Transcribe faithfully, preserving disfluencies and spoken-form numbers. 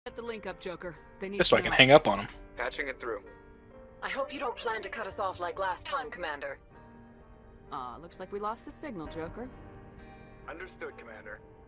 Get the link up, Joker. They need Just so to I can know. hang up on him. Patching it through. I hope you don't plan to cut us off like last time, Commander. Ah, looks like we lost the signal, Joker. Understood, Commander.